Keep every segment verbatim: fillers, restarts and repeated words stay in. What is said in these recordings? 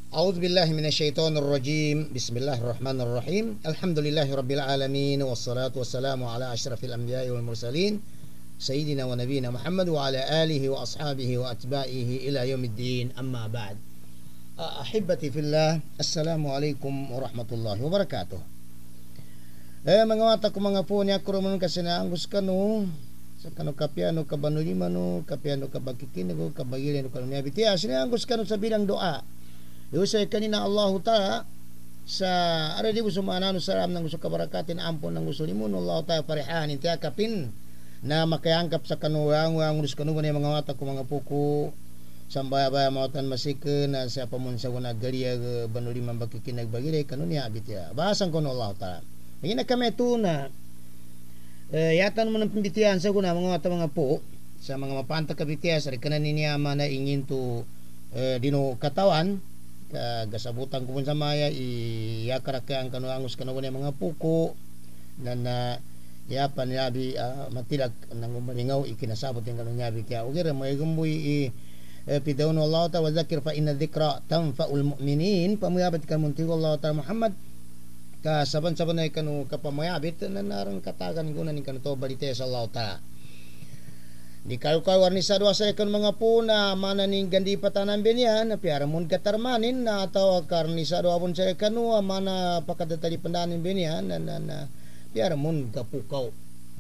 A'udzu billahi minasyaitonir rajim. Bismillahirrahmanirrahim. Alhamdulillahi rabbil alamin wassalatu wassalamu ala asyrafil anbiya'i wal mursalin sayyidina wa nabiyina Muhammad wa ala alihi wa ashabihi wa atba'ihi ila yaumiddin. Amma ba'd. Ahibati fillah, assalamu alaikum warahmatullahi wabarakatuh. Eh mga wata ko mga po niya ko man kasi na angus kanu sa kanu kapiano kabanulima kapiano kabakikinago kabagilin no kanu biti asina angus kanu sa bilang doa. Yusay kanina Allah Ta'ala sa ara di gusto manano saram ng gusto kabarakatin ampon ng gusto nimo Allah Ta'ala parehan inti akapin na makayangkap sa kanuwang wang gusto kanu ni mga wata ko mga puko sambaya-baya mautan masike na sa pamunsa ko nagariya banulima bakikinagbagilay kanu niya bitya basan ko no Allah Ta'ala. Ngayon na kami ito na uh, yata naman ang pambitihan sa kuna mga mata mga po sa mga mapanta kabitihan sa rikanan niniyama na ingin to uh, dino katawan kasabutan ko sa maya iyakarakyan kanu angus kanu ni mga puko na na yapan yabi uh, matilag nang malingaw ikinasabot yung kanu yabi kaya ugira may gumboy i uh, pidaw no Allah ta wa zakir fa inna dhikra tanfa'ul mu'minin pamuyabat kan muntigo Allah ta Muhammad ka saban-saban ay kanu kapamayabit na narang katagan gunan ni kanu to balite sa Allah ta di kayo kayo warni sa dua sa kanu mga puna mana ning gandi patanan binyan na piara mun katarmanin na ataw karni sa dua pun sa kanu mana pakadatali pandanin binyan na na, na piara mun kapukaw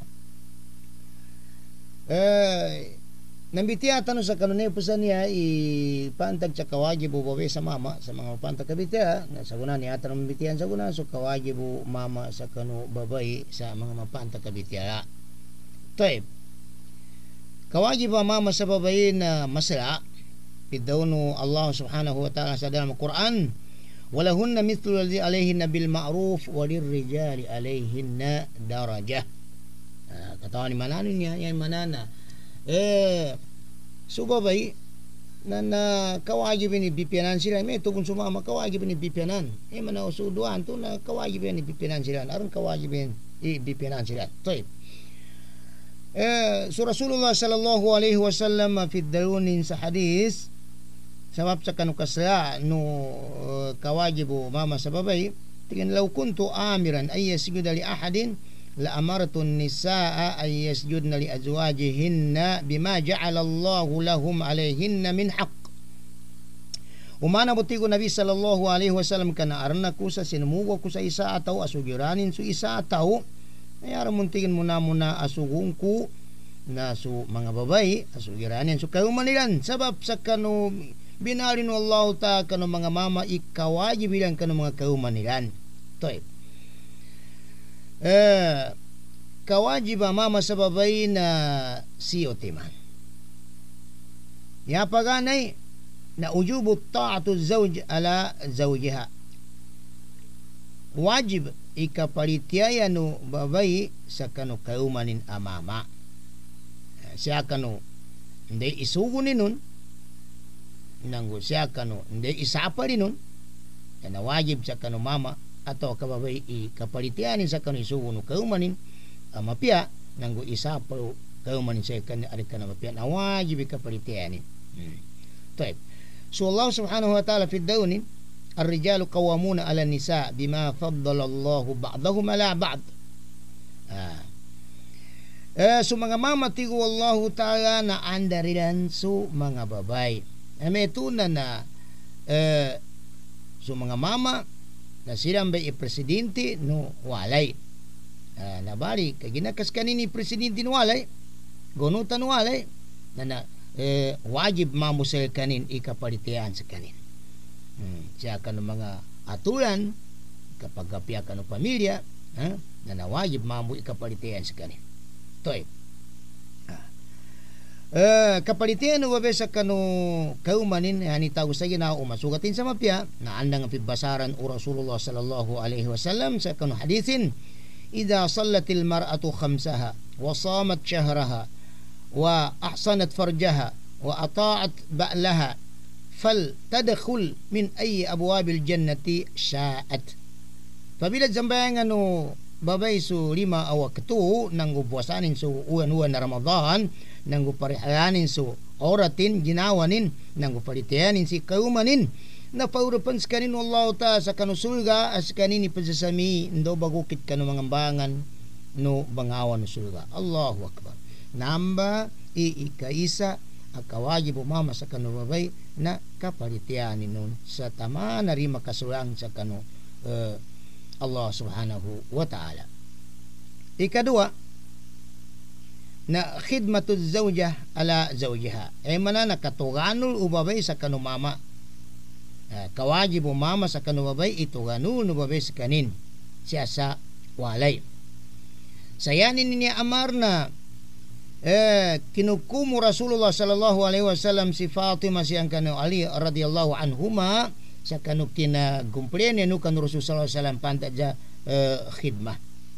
eh nambitiya tanong sa kanu ne pusan niya i pantag sa kawagi bubawe sa mama sa mga pantag kabitiya na sa guna niya tanong nambitiyan sa guna so kawagi bu mama sa kanu babae sa mga mapantag kabitiya type kawagi ba mama sa babae na masala pidaw no Allah subhanahu wa ta'ala sa dalam Quran walahunna mithlu alladhi alayhinna bil ma'ruf walirrijali alayhinna darajah uh, katawan ni manano niya yan manana eh subabay na na kawagi bini bipianan sila may tugon sumama kawagi bini bipianan eh manaw suduan to na kawagi bini bipianan sila aron kawagi bini bipianan sila toy eh so Rasulullah sallallahu alaihi wasallam fi dalunin sa hadis sabab sa kanu kasla no uh, kawajibu mama sa babay tingin law kuntu amiran ay yasjuda li ahadin la amartu an-nisaa ay yasjudna li azwajihinna bima ja'ala Allahu lahum alayhinna min haqq. Umana butigo Nabi sallallahu alaihi wasallam kana arna ko sa sinumugo ko sa isa ataw asugiranin su isa ataw ay aram muntingin muna muna asugong ko na su mga babay asugiranin su kayo manilan sabab sa kanu binalin Allah ta kanu mga mama ikawaji bilang kanu mga kayo manilan toy eh kawajiba mama sa babay na siyo timan yapaganay na ujubu ta'atu zawj ala zawjiha wajib ikapalitiaya no babay sa kanu kaumanin amama siya kanu hindi isugo ni nun nanggo siya kanu hindi isapa rin nun na wajib sa kanu mama ato kababay ikapalitianin sa kanu isugo no kaumanin amapia nanggo isapa kaumanin sa kanu ari kana mapia na wajib ikapalitianin hmm. Taib so Allah subhanahu wa ta'ala fi dawnin الرجال قوامون على النساء بما فضل الله بعضهم على بعض ah. eh, so mga mama tigo Allah ta'ala na andarilan so mga babay eh, may tuna na eh, so mga mama na silang bay presidente no walay ah, nabali kaginakas kanini presidente no walay gunutan walay na na eh, wajib mamusel kanin ikapalitian sa kanin Hmm, siya ka ng mga atulan kapag kapiya ka ng pamilya ha, na nawajib mamu ikapalitian sa kanin toy ah. uh, kapalitian no babe sa kanu kaumanin hani tago sa gina umasugatin sa mapya na andang pibasaran o Rasulullah sallallahu alaihi wasallam sa kanu hadithin idha sallatil mar'atu khamsaha wa samat shahraha wa ahsanat farjaha wa ata'at ba'laha fal tadkhul min ay abwabil jannati sya'at. Pabila zambayan ano babay so lima awa ketu nang buwasanin so uwan-uwan na Ramadan nang parihayanin so oratin ginawanin nang upalitianin si kaumanin na paurapan sa kanin Allah ta sa kanusulga as kanin ipasasami ndo bagukit kanu mangambangan no bangawan sulga. Allahu Akbar. Namba iikaisa akawajib umama sa kanu babay na kapalitianin nun sa tama na rin makasulang sa kanu uh, Allah subhanahu wa ta'ala. Ikadua na khidmatu zawjah ala zawjiha ay mana nakatuganul ubabay sa kanu mama. Uh, kawajib umama sa kanubabay ituganul nubabay sa kanin siya sa walay. Sayanin niya amar na eh, kinukumu Rasulullah sallallahu alaihi wasallam si Fatima siyang kanu Ali radhiyallahu anhuma sa kanu kinagumplen nu kanu Rasul sallallahu alaihi wasallam pantaja eh, khidmah.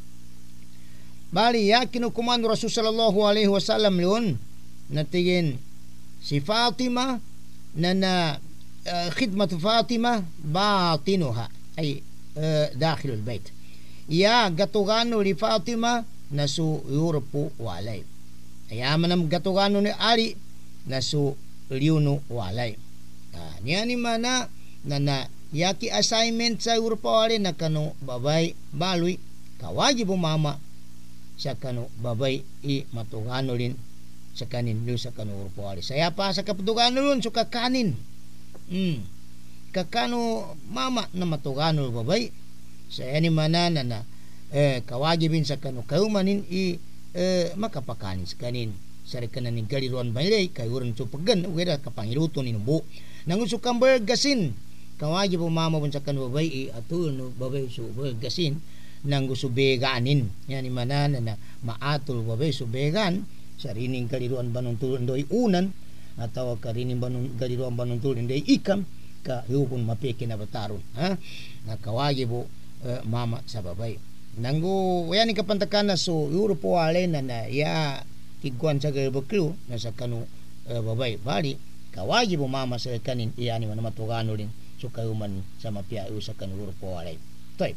Bali ya kinukuman Rasul sallallahu alaihi wasallam yun natigin si Fatima na na Uh, khidmat Fatimah batinuha ay uh, dakhilul bait ya gatugano li Fatimah nasu yurpu walay ay manam gatugano ni Ali nasu liunu walay ah, niya ni mana na na yaki assignment sa yurpu walay na kanu babay baloy kawajib mama sa kanu babay i matugano lin sa kanin lu sa kanu yurpu walay saya pa sa kaptugano lun suka kanin. Hmm. Kakano mama na matugano babay sa ani manana na eh, kawajibin sa kanu kaumanin i eh, makapakanin sa kanin sari kanan ni galiruan balay kayuran supagan wala kapangiluto ni nubo nanguso kamber gasin kawajib mama bun sa kanu babay i atul no babay su gasin nanguso beganin yani manana na maatul babay su began sarining galiruan banon tulon doy unan atau karining banun galiruan banuntul hindi ikam ka hupon mapiki na batarun ha nakawajibo uh, mama sa babay nanggo wayani kapantakan na so Europo ale na na ya tigwan sa galbaklu na sa kanu uh, babay bali kawajibo mama sa kanin iyani man matugano din so kayuman sa mapia sa kanu Europo ale toy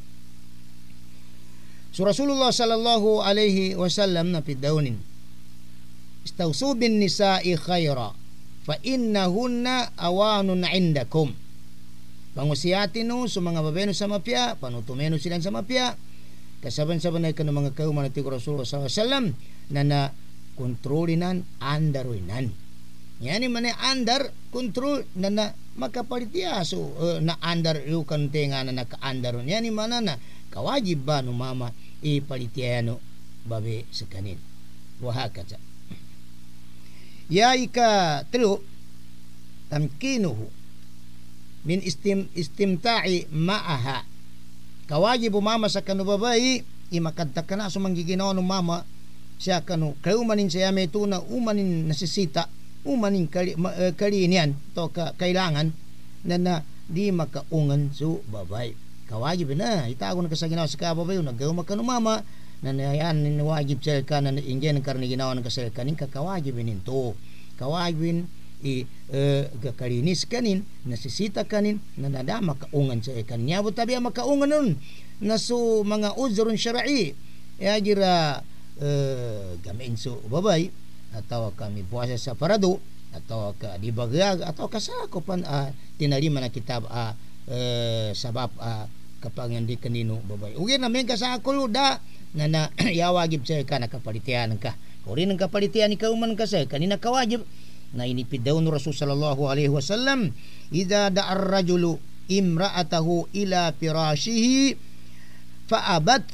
so Rasulullah sallallahu alaihi wasallam na pidawnin istawsu bin nisa'i khaira fa innahunna awanun indakum pangusiatin no sa mga babae sa mapya panutumeno sila sa mapya kasaban-saban ay kanang mga kauman ti Rasulullah sallallahu alaihi wasallam na na kontrolinan andaruinan yani man andar kontrol na na makapalitiya so uh, na andar yu kan tenga na naka-andaron yani man na kawajib ba no mama ipalitiya no babae sa kanin wa hakaza. Ya ika telu tamkinuhu min istim istimta'i ma'aha kawajib mama sa kanu babay imakadta kana so manggiginaw no mama siya kanu kaumanin siya may tuna umanin nasisita umanin kali, ma, uh, kalinian to ka, kailangan na na di makaungan so babay kawajib na itago na kasaginaw sa kababay nagaw makanu mama na yan wajib sa ka na ingyan ng karni ginawa ng kasal kanin kakawajibin ito kawajibin i uh, kakalinis kanin nasisita kanin na nada makaungan sa kanya bu tabi makaungan nun na so mga uzrun syar'i ya gira uh, gamin so babay atau kami puasa sa parado atau ka di bagag atau kasakopan uh, tinalima na kitab uh, uh, sabab uh, kapag hindi kanino babay ugi namin kasakol da na na yawagib sa ka nakapalitian ka o rin ang kapalitian ni kauman ka sa kanina kawajib na inipid daw no Rasul sallallahu alaihi wasallam idha da'ar rajulu imra'atahu ila firashihi fa'abat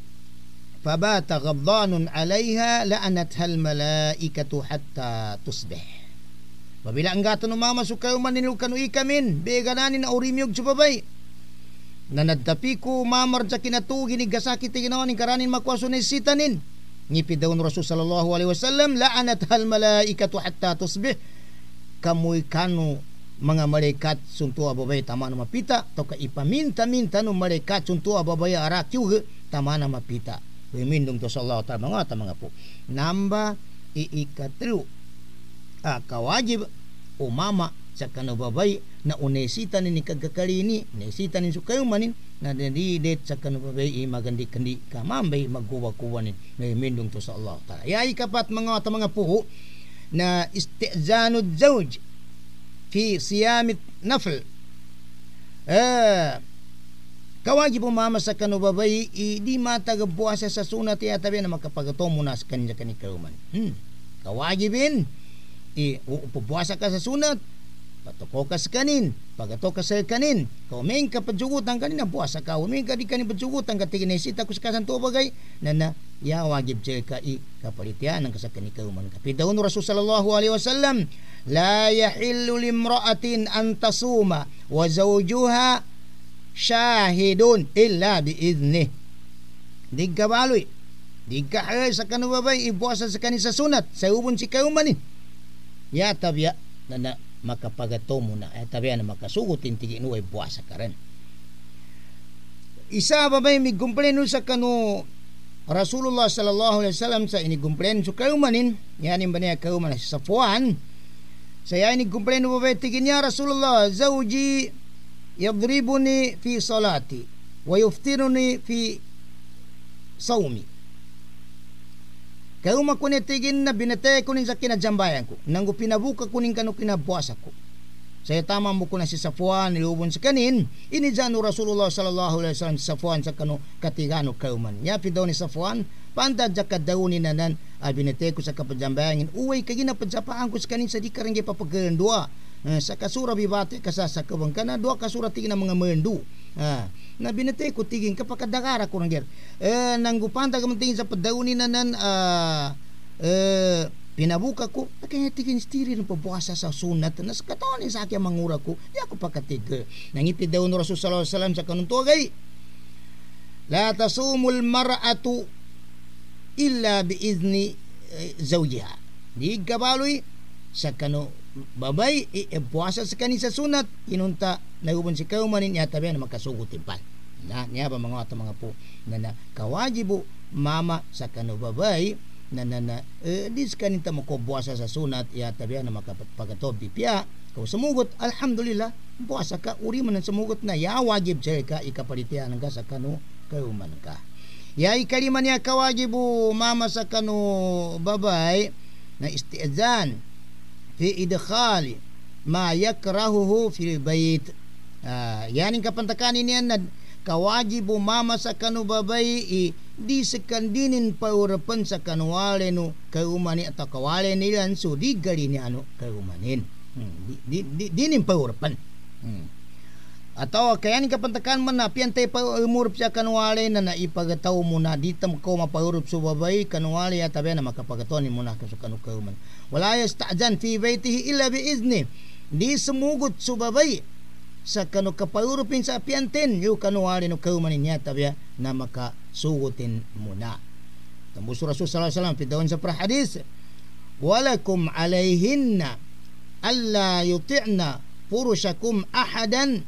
fabata ghaddanun alaiha la'anatha almalaikatu hatta tusbih babila ang gato no mama so kauman nilukan u ikamin begananin na urimyog sa babay na nadtapi ko mamar sa kinatugi ni gasakit ginawa ni karanin makwaso ni sitanin ngipid daw ng Rasul sallallahu alaihi wasallam la'anat hal malaikatu hatta tusbih kamoy kanu mga malaikat suntua babay tama na mapita to ka ipaminta-minta no malaikat suntua babay arakyug tama na mapita wimindong to sallallahu ta mga ta mga po namba iikatru ah, kawajib umama sa kanubabay na unesita ni kagakalini nesita ni sukayo manin na didet sa kanubabay i magandi kandi kamambay magkuwa-kuwa ni may mindong to sa Allah taala yai kapat mga ta mga puho na istizanud zawj fi siyamit nafl. Eh, kawajib mama sa kanu babay di mata puasa sa sunat ya tabi na makapagatomo na sa kanila kanikauman. Hmm. Kawajibin i pupuasa ka sa sunat, patoko ka sa kanin, pagato ka sa kanin, kaumain ka padjugutan kanina puasa ka, umain ka di kanin padjugutan ka tiginisita ko sa kasanto bagay na na ya wajib siya ka i kapalitian ng kasakani kauman ka. Pidawon Rasul sallallahu alaihi wasallam, la yahillu limra'atin an tasuma wa zawjuha syahidun illa biizni. Di kabaloy, di kahay sa kanubabay ipuasa sa kanin sa sunat, sa ubon si kaumanin. Ya tabya na, na makapagato mo na, ya tabya na makasugutin tigi nuway puasa ka rin. Isa babay may kumpleno sa kanu Rasulullah sallallahu alaihi wasallam sa inigumpleno sa kaumanin, yanin ba niya kaumanin sa Safwan. Saya inigumpleno babay tigi niya Rasulullah, zawji yadribuni fi salati wa yuftiruni fi sawmi. Kauma ko tigin na binatay ko nin sa kinajambayan ko, nang pinabuka ko nin kanu kinabuasa ko. Saya tama mo ko na si Safwan nilubon sa kanin, inijano Rasulullah sallallahu alaihi wasallam si Safwan sa kanu katigano kauman. Yapi daw ni Safwan, panda jaka daw ni nanan, ay binatay ko sa kapajambayan, uway kagina padsapaan ko sa kanin sa di karangge papagalan dua. Uh, sa kasura bibate kasa sa kabang kana dua kasura tigin ng mga mendu. Ah, na binatay ko tigin kapakadagara ko nangger. Eh nanggupanta ka tingin sa padawni nanan ah eh pinabuka ko kanya tigin stiri ng pabuasa sa sunat nas katon sa akin mangura ko di ako pakatig nangipid daw no Rasul sallallahu alaihi wasallam sa kanun tuwagay la tasumul mar'atu illa bi izni eh, zawjiha. Di kabaloy sa kanu babay ipuasa sa kanin sa sunat inunta nagubon si kaumanin niya tabi na makasugutin pa na niya ba mga ata mga po na na kawajibo mama sa kanu babay na na na eh, dis kaninta mo ko buasa sa sunat ya tabi na makapagatob di piya kung sumugot alhamdulillah buasa ka uri man ang sumugot na ya wajib siya ka ikapalitian ka sa kanu kauman ka ya ikalima niya kawajibo mama sa kanu babay na isti'zan fi idkhali ma yakrahuhu fil bait. Ah, yaning kapantakanin niyan na kawajibo mama sa kanu babay i di sekandinin paurapan sa kanuwale no kaumani at kawale nilan so di gali ni ano kaumanin. Hmm, di di, di dinin paurapan. Hmm. Ataw kayaning kapantakan man na piantay pa umurup sa kanuwale na naipagataw mo na ditam ko mapaurup sa babay kanuwale at tabi na makapagatonin mo na sa kanu kauman. Wala yasta'zan fi baytihi illa bi izni. Di sumugot sa babay sa kanu kapaurupin sa pianten yu kanuwale no kaumanin niya tabi na makasugutin mo na. Tambus Rasul sallallahu alaihi wasallam pidawon sa prahadis walakum alayhinna alla yuti'na furushakum ahadan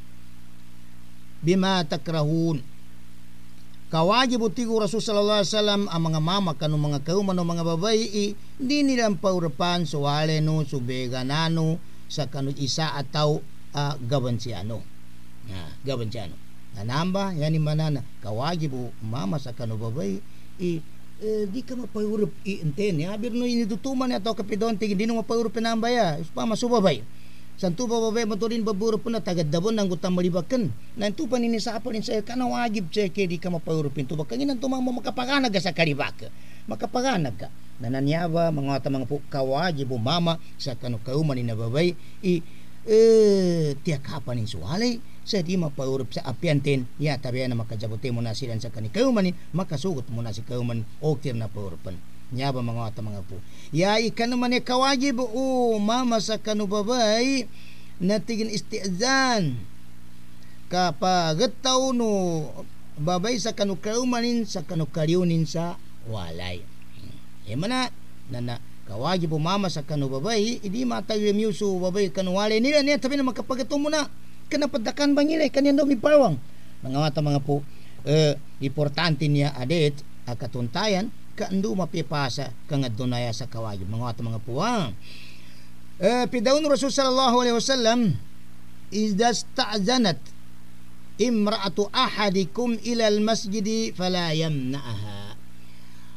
bima takrahun. Kawajibo tigo Rasul sallallahu alaihi wasallam ang mga mama kanu mga kauman o mga babayi di nilang paurapan so wale no so beganano sa kanu isa ataw uh, gabansiano. Ah, gabansiano. Nanamba yani manana kawajibo mama sa kanu babayi i eh, di ka mapaurup i enten ya birno inidutuman ato kapidon tigi di no mapaurup namba ya pa masubabay. Santo babay maturin baburo po na tagadabon ng gutang malibakan. Nanto pa nini sa apalin sa kana wajib siya kaya di ka mapaurupin to. Baka nginan to mo makapaganag ka sa karibaka. Makapaganag ka. Nananyaba mga ata mga po kawajib o mama sa kanu kauman ni na babay i eh, tiyak kapanin suwalay sa di mapaurup sa apiantin ya tabi na makajabote mo na silan sa kani kaumanin makasugot mo na si kauman o tir na paurupan. Nya ba mga ata mga po ya ikan naman e kawajib o mama sa kanu babay na tigin isti'zan kapagataw no babay sa kanu kaumanin sa kanu kariunin sa walay e mana na na kawajib o mama sa kanu babay idi matayo myuso babay kanu walay nila niya tabi na makapagato mo na kanapadakan ba nila kanyan daw mi pawang mga ata mga po eh, importante niya adet akatuntayan kaandu mapipasa kang adunaya sa kawajib mga ato mga puwang eh, pidawon Rasul sallallahu alaihi wasallam idza sta'zanat imra'atu ahadikum ila al-masjidi fala yamna'aha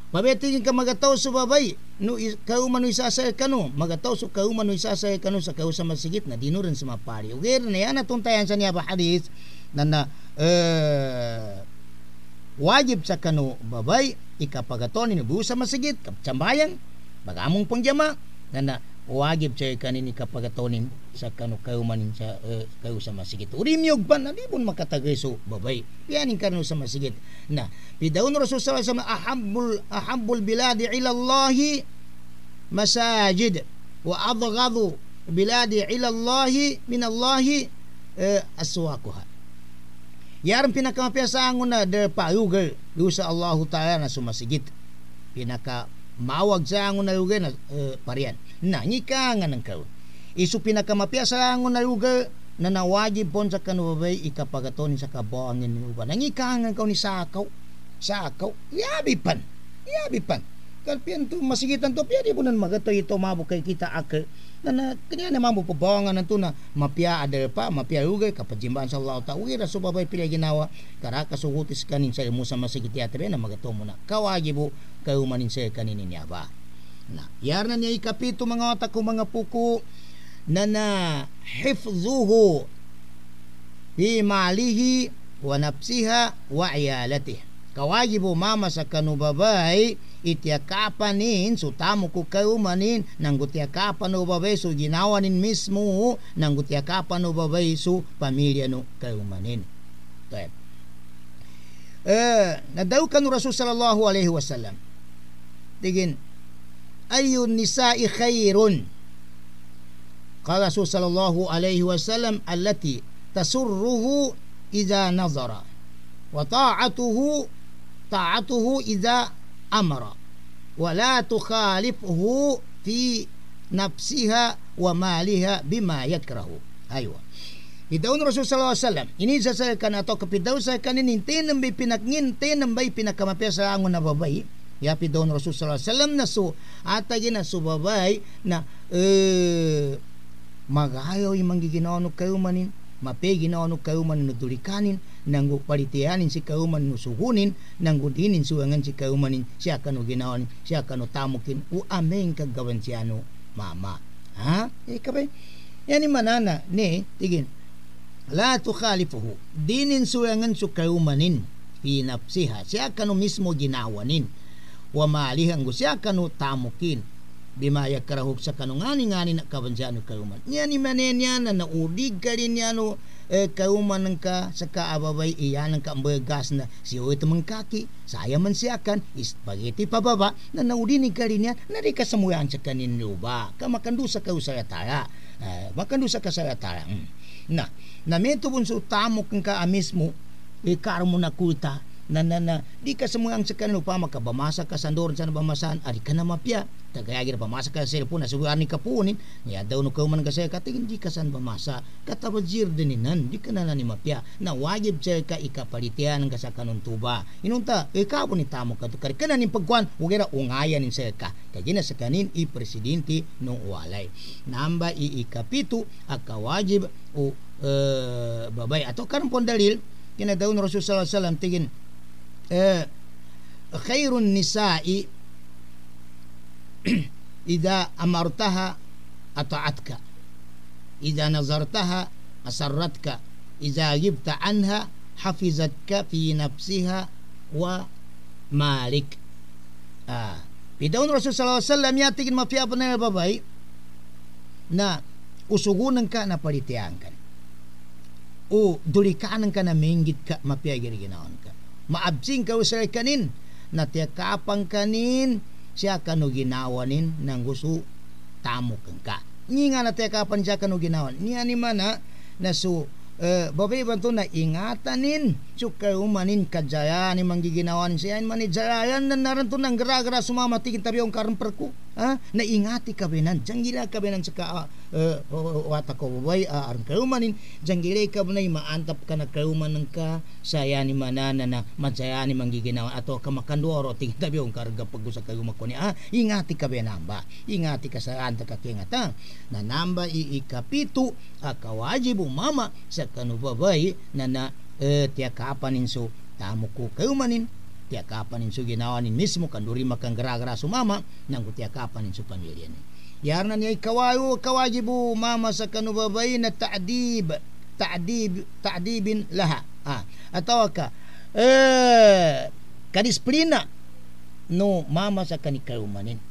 Pabetingin ka magataw sa babay, no kauman no isasay kanu, magataw so kauman no isasay kanu sa kau sa masigit na dino rin sa mapari. Ugir na yan atong tayan sa niya ba hadith na na uh, wajib sa kanu babay ikapagaton ni busa masigit kapcambayan bagamong pangjama na na wajib sa kanin ikapagatonin sa kanu kauman sa uh, kau sa masigit. Urimyog ban na di bon makatagay so babay. Yanin kanu sa masigit na bidaun Rasul sallallahu alaihi wasallam ahabbul ahabbul biladi ila Allah masajid wa adghadu biladi ila Allah min Allah uh, aswaquha. Yaran pinakamapiasaan na der paugal do sa Allah Taala na sumasigit. Pinaka mawag sa angon na lugar na uh, parian. Na nyika nga ng karon. Isu pinakamapiasaan na lugar na nawajib pon sa kanubay ikapagaton sa kabuangin ni uban. Nyika nga kaw ni sakaw. Sakaw. Yabi pan. Yabi pan. Kalpian to masigitan to piya di po nan magatoy ito mabukay kita ake. Na na kanya na mambo pabawangan nanto na mapia ada pa mapia ugay kapajimban sa Allah ta ugira so babay pila ginawa kara kasugutis kanin sa mo sa masigit yata na magato mo na kawagibo kayo manin sa kanin niya ba na yar na niya ikapito mga otak ko mga puko na na hifzuhu fi malihi wa nafsiha wa iyalatihi kawagibo mama sa kanubabay itiakapanin so tamo ko kaumanin nang gutiakapan no babay so ginawanin mismo nang gutiakapan no babay so pamilya no kaumanin. Tayo. Eh nadaw kan Rasul sallallahu alaihi wasallam. Tigin ayun nisa'i khairun. Qala Rasul sallallahu alaihi wasallam allati tasurruhu idza nazara wa ta'atuhu ta'atuhu idza amara wala tukhalifhu fi nafsiha wa maliha bima yakrahu. Aywa idaw ng Rasul sallallahu alaihi wasallam ini sa sa kanato kapidaw sa kanin tinam bay pinakngin tinam bay pinakamapya sa angon na babay ya pidaw ng Rasul sallallahu alaihi wasallam na so atagi na so babay na eh magayo yung manggiginawa no kayo manin mapegi na ano kauman no tulikanin nanggo palitianin si kauman no suhunin nanggo dinin suwangan si kaumanin siya kano ginawan siya kano tamukin u ameng kagawan siya no mama ha eh kabay yani manana ni tigin la tukhalifuhu dinin suwangan su kaumanin fi nafsiha siya kano mismo ginawanin wa malihan go siya kano tamukin bimaya karahok sa kanungani ngani na kabanjano kauman niya ni manen niya na naudig ka rin niya no eh, kauman ng ka sa kaababay iyan ng kaambagas na siyo ito mga kaki saya man siyakan spaghetti pababa na naudinig ka rin niya na di kasamuyan sa kanin ba ka makandu sa kausayatara eh, makandu sa kasayatara hmm. na na meto bunso tamok ng ka mismo eh, karo mo na kuta na na na di ka samuang sa kanino pa makabamasa ka sandoran sa nabamasan ari ka na mapya tagayagir pamasa ka sa cellphone na subuan ni kapunin niya daw no kauman ka sa kating di ka san bamasa katabajir dininan di ka na ni mapya na wajib sa ka ikapalitian ng sa kanon tuba inunta ikaw ni tamo ka tukar kana ni pagkuan ugera ungayan ni sa ka kaya na sa kanin i presidente no walay namba i ikapito aka wajib o uh, babay ato karon pon dalil kina daw no Rasul sallallahu alaihi wasallam tigin eh khairun nisa'i idza amartaha ata'atka idza nazartaha asarratka idza ghibta anha hafizatka fi nafsiha wa malik ah bidawn Rasul sallallahu alaihi wasallam yatigin mafiapa na babay na usugunan ka na palitian ka o dulikanan ka na minggit ka mapiagir ginaon ka maabsing ka usay kanin na tiyakapang kanin siya kanu ginawanin nang gusto tamukan ka ni nga na tiyakapan siya kanu ginawan niya ni mana na su uh, babay banto na ingatanin suka umanin kajaya ni manggiginawan siya mani jayan na naranto nang gara-gara sumamati kita biyong karamperku ha na ingati ka benan janggila ka benan sa ka uh, wata ko babay uh, aron kayo manin janggila ka benay maantap ka na kayo manan ka saya ni manana na madsaya ni manggiginawan ato ka makandoro tingta biyong karga paggusa kayo makuni ah ingati ka benan ba ingati ka sa anta ka kingata na namba iikapito akawajibu mama sa kanubabay na na eh, tiya kapanin so tamo ko kayo manin tiakapan insu ginawanin mismo kanduri makang gara-gara sumama nang tiakapan insu pamilya ni. Yarna niya kawayo kawajibu mama sa kanubabay na ta'dib ta'dib ta'dibin laha. Ah, atau ka eh kadisiplina no mama sa kanikaumanin.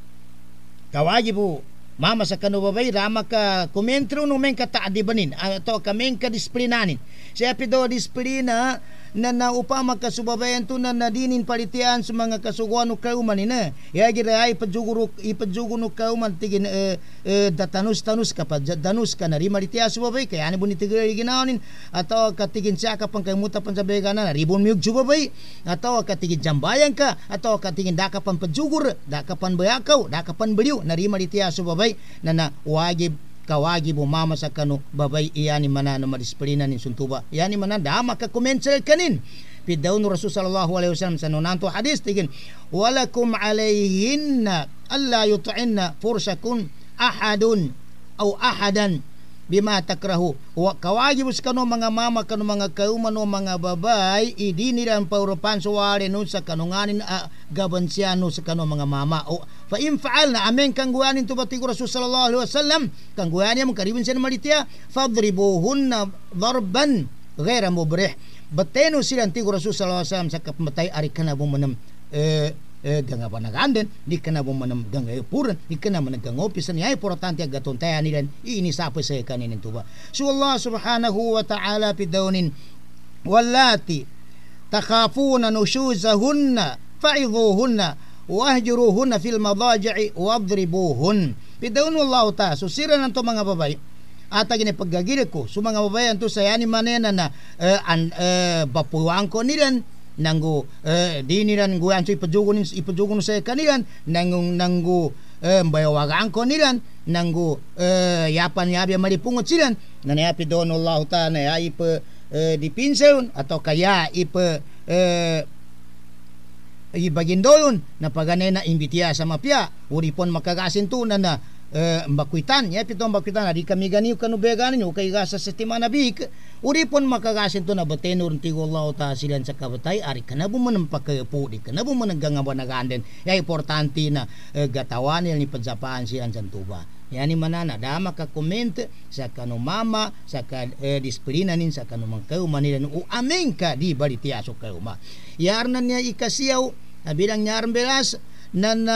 Kawajibu mama sa kanubabay rama ka kumentro no men ka ta'dibanin atau ka men ka disiplinanin. Siya pido disiplina na naupama kasubabayan to na nadinin palitian sa mga kasuguan no kauman ina. Ya gira ay pajuguro ipajuguno kauman tigin eh, eh, datanus-tanus ka pa danus ka na ri malitia subabay kaya ani buni tigay ginaonin atau katigin siya ka pang kaymuta pan sa begana na ribon miug subabay atau katigin jambayan ka atau katigin dakapan pajugur dakapan bayakaw dakapan beliw na ri malitia subabay na na wajib kawagi mo mama sa kanu babay iyani mana na madisiplina nin suntuba iyani mana dama ka kumensel kanin pidaw no Rasul sallallahu alaihi wasallam sa nunanto hadis tigin walakum alayhinna alla yut'inna fursakun ahadun aw ahadan bima takrahu wa kawagi mo sa kanu mga mama kanu mga kauman o mga babay idi nilang paurupan suwari nun sa kanunganin uh, gabansyano sa kanu mga mama o fa in faal na amen kang guanin to batigo Rasul sallallahu alaihi wasallam kang guanin mo karibin siya malitia fadribuhunna darban ghaira mubrih bateno sila tigo Rasul sallallahu alaihi wasallam sa kapmatay ari kana mo manam eh eh ganga panaganden di kana mo manam ganga puran di kana managang opisan ay importante agaton tayo nilan iinisapo sa kaninin tuba. So Allah subhanahu wa ta'ala pidawnin wallati takhafuna nushuzahunna fa'idhuhunna wahjuruhunna fil madaji'i wadribuhun. Pidawin Allah ta susira nanto mga babay ata gini paggagilit ko so mga babayan to sa yani manena na uh, an, uh, bapuwang ko nilan nanggo uh, di nilan guyan so ipajugon ipajugon sa kanilan nangong nanggo uh, bayawagaan ko nilan nanggo uh, yapan yabi malipungot silan nanayapi doon Allah ta na ipa uh, dipinsayon atau kaya ipa uh, ibagindolon na pagane na imbitiya sa mapya uripon makagasin to na na uh, mbakwitan ya pito mbakwitan na di kami ganiw kanubegan nyo kay gasa sa timana bik uripon makagasin to na batenor tigo Allah ta silan sa kabatay ari kana bumanang pakapo di kana bumanang gangabanagan ya importante na uh, gatawan ni padzapaan silan sa tuba yani manana dama ka comment sa kanu mama sa ka uh, disiplina nin sa kanu mangkaw manilan u amen ka di balitia so kayo ma yarnan niya ikasiyaw bilang nyarang belas na na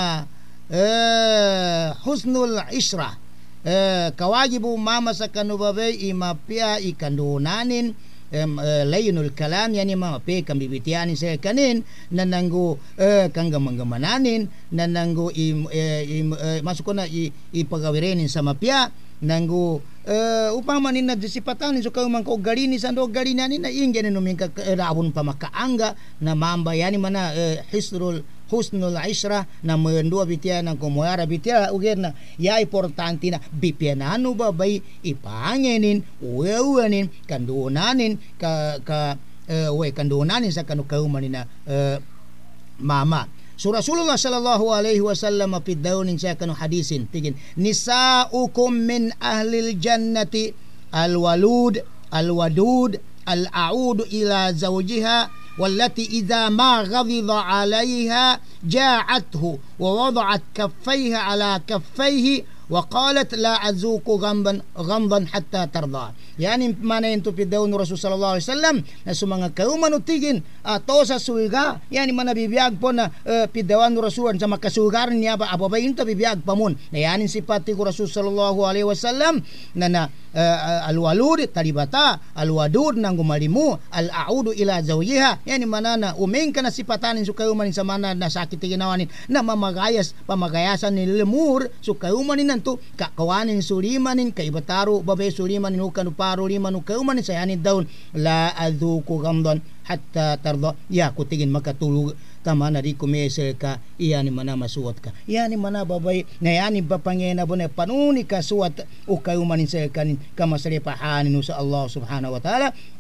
uh, husnul isra uh, kawajibu mama sa kanubabay imapya ikandunanin um, uh, layunul kalam yani mape kambibitianin sa kanin nananggo uh, kanggamanggamananin nananggo im, uh, im, uh, masuk ko na ipagawirenin sa mapya nanggo uh, upama ni na disipatan so kayo man ko galini sa do galini ni na ingyan no min ka rabon pa makaanga na mamba yani mana uh, hisrul husnul isra na mendo bitia ng kumuara bitia uger na ya importante na bipianano babay ipangenin uwewanin kandunanin ka ka uh, we kandunanin sa kanu kaumanin na uh, mama. So Rasulullah sallallahu alaihi wasallam pidawnin siya kanu hadisin tigin nisaukum min ahlil jannati alwalud alwadud al'audu ila zawjiha wallati idha ma ghadida alaiha ja'athu wa wada'at kaffayha ala kaffayhi wa qalat la azuku ghamban ghamdan hatta tarda. Yani mana ito pidaw no Rasul sallallahu alaihi wasallam na sa mga kaumanutigin ato sa sulga yani mana bibiyag po na uh, pidawan no Rasul sa makasugaran niya ba ababayin to bibiyag pa mun na yanin sipati ko Rasul sallallahu alaihi wasallam na na uh, alwalud talibata alwadud nang gumalimu alaudu ila zawjiha yani mana na umeng ka na sipatanin so kaumanin sa mana na sakit ginawanin na mamagayas pamagayasan ni lemur so kaumanin nanto kakawanin sulimanin kaibataro babay sulimanin ukan paro liman kaumanin sa yani daun la adhuku gamdan hatta tarda ya kutigin makatulog tama na di kumesel ka iyani mana masuwat ka iyani mana babay na yani bapangena bo na panuni ka suwat o kaumanin sa kanin kamasalipahanin sa Allah subhanahu wa ta'ala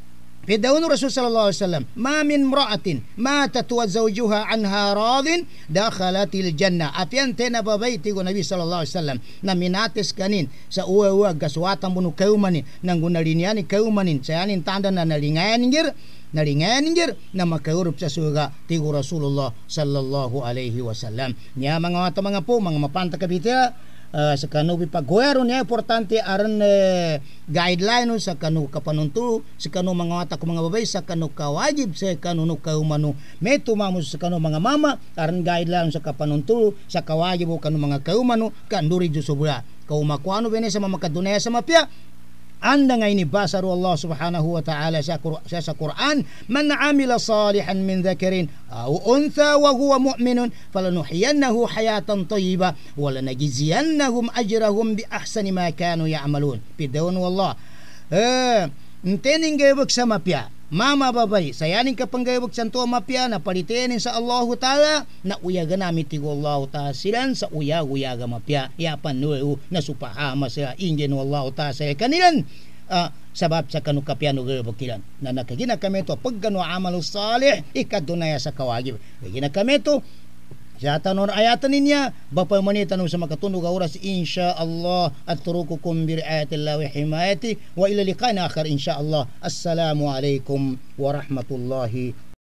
في دون الرسول صلى الله عليه وسلم ما من امرأة ماتت وزوجها عنها راض دخلت الجنة. Apian tena babay tigo Nabi sallallahu alaihi wasallam na minatis kanin sa uwa-uwa gaswatan bunu kayumanin nang gunalinian kayumanin sayanin tanda na nalingayan ngir nalingayan ngir na makaurup sa surga tigo Rasulullah sallallahu alaihi wasallam. Nya mga mata mga po mga mapanta kabita Uh, sa kanu paggoyaro niya importante aran uh, guideline sa kanu kapanuntu sa kanu mga mata ko mga babay sa kanu kawajib sa kanu no kaumanu may tumamo sa kanu mga mama aran guideline sa kapanuntu sa kawajib kanu mga kaumanu kanduri ju sobra kaumakuano bene sa mamakadunaya sa mapya. Anda nga inibasa ro Allah subhanahu wa ta'ala sa, sa Quran, man amila salihan min dhakarin aw untha wa huwa mu'minun falanuhyiyannahu hayatan tayyiba wa lanajziyannahum ajrahum bi ahsani ma kanu ya'malun. Pidawon wallah eh intening gaybag sa mapya mama babay sayaning kapanggayabag santo mapya na palitenin sa Allahu Ta'ala na uyaga namin tigo Allahu Ta'ala silan sa uyag-uyaga mapya yapan nuyo na supahama sila ingin Allahu Ta'ala sa kanilan uh, sabab sa kanukapyano gayabag kilan na nakagina kami to pag gano amalu salih ikadunaya sa kawagib kagina kami to sa tanong ayatan niya bapay manitan sa makatunog oras insyaallah at turukukum bi ri'ayatillah wa himayati wa ila liqa'in akhar insyaallah. Assalamu alaikum warahmatullahi